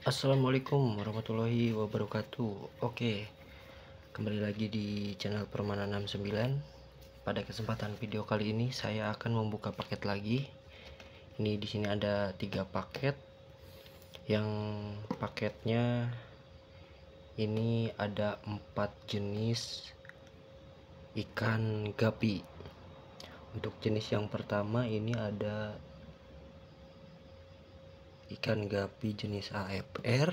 Assalamualaikum warahmatullahi wabarakatuh. Oke, kembali lagi di channel Permana 69. Pada kesempatan video kali ini saya akan membuka paket lagi. Ini di sini ada 3 paket. Yang paketnya ini ada 4 jenis ikan gapi. Untuk jenis yang pertama ini ada ikan gapi jenis AFR,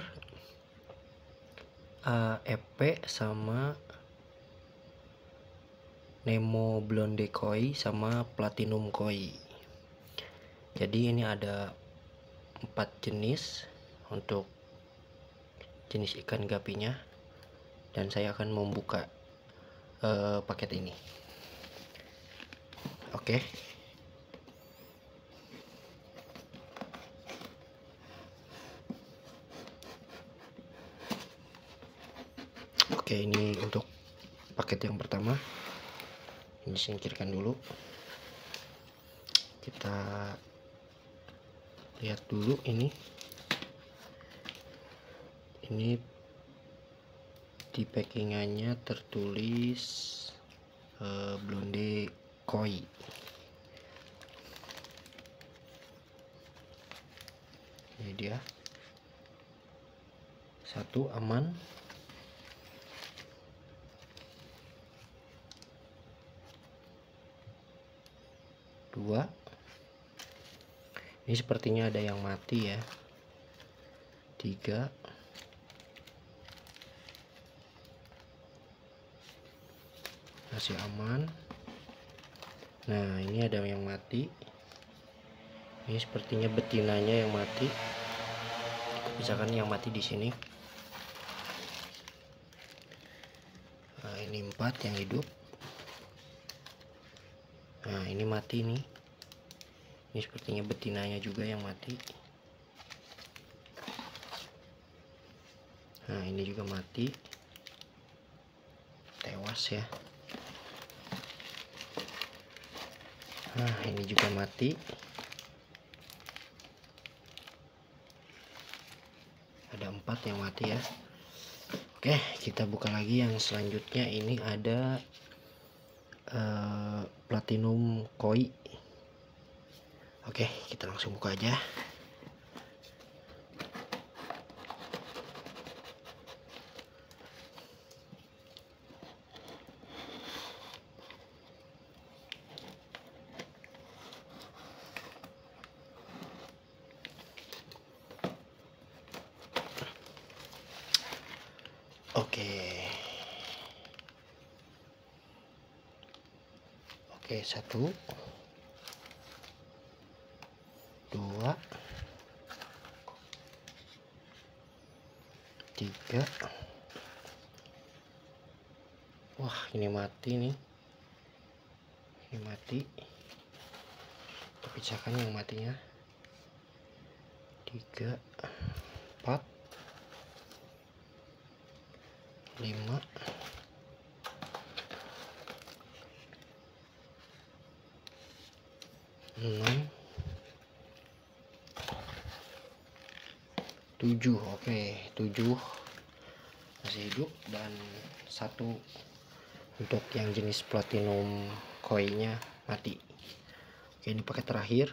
AFP sama Nemo Blonde Koi sama Platinum Koi. Jadi ini ada 4 jenis untuk jenis ikan gapinya, dan saya akan membuka paket ini. Oke. Oke, ini untuk paket yang pertama. Ini singkirkan dulu. Kita lihat dulu ini di packingannya tertulis Blonde Koi. Ini dia. 1 aman. 2, ini sepertinya ada yang mati ya. 3, masih aman. Nah, ini ada yang mati. Ini sepertinya betinanya yang mati. Misalkan yang mati di sini. Nah, ini 4 yang hidup. Nah, ini mati nih. Ini sepertinya betinanya juga yang mati. Nah, ini juga mati. Tewas ya. Nah, ini juga mati. Ada 4 yang mati ya. Oke, kita buka lagi yang selanjutnya. Ini ada Platinum Koi. Oke, kita langsung buka aja. Oke, 1, 2, 3. Wah, ini mati nih. Ini mati. Kita pisahkan yang matinya. 3, 4, 5, 6, 7. Oke, 7 masih hidup, dan 1 untuk yang jenis Platinum Koi-nya mati. Oke, ini paket terakhir.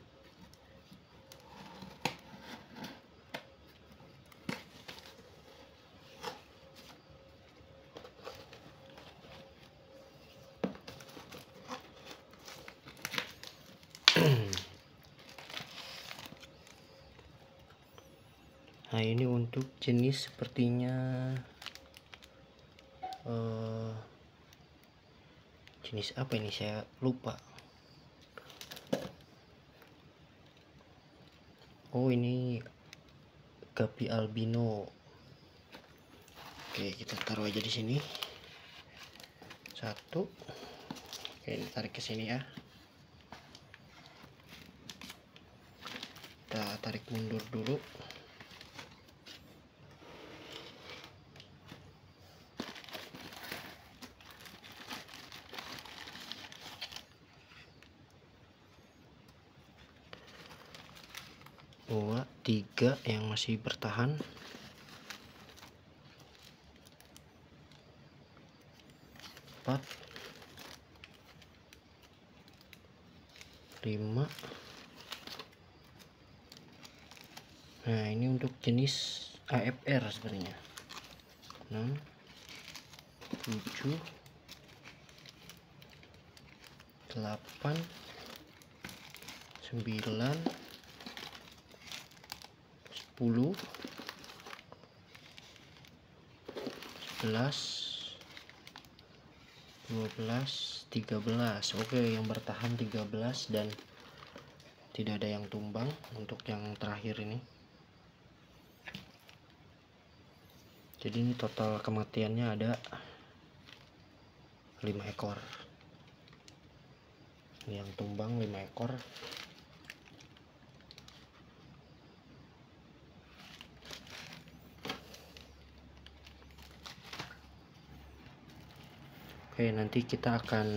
Nah, ini untuk jenis sepertinya jenis apa ini, saya lupa. Oh, ini gapi albino. Oke, kita taruh aja di sini. 1. Oke, ini tarik ke sini ya. Kita tarik mundur dulu. Dua, 3 yang masih bertahan. 4, 5. Nah, ini untuk jenis AFR sebenarnya. 6, 7, 8, 9, 10, 11, 12, 13. Oke, yang bertahan 13 dan tidak ada yang tumbang untuk yang terakhir ini. Jadi ini total kematiannya ada 5 ekor. Yang tumbang 5 ekor. Oke, nanti kita akan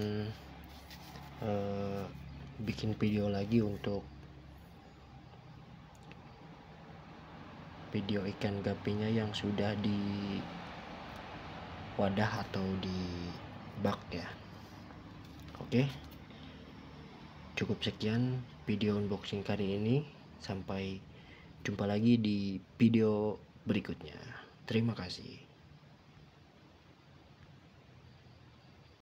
bikin video lagi untuk video ikan gapinya yang sudah di wadah atau di bak ya. Oke, cukup sekian video unboxing kali ini. Sampai jumpa lagi di video berikutnya. Terima kasih.